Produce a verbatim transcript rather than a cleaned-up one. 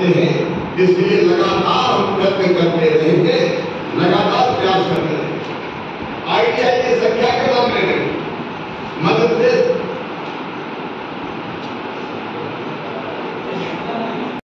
होते हैं, इसलिए लगातार हम प्रयत्न करते रहेंगे, लगातार प्रयास करते रहेंगे। आई टी आई की संख्या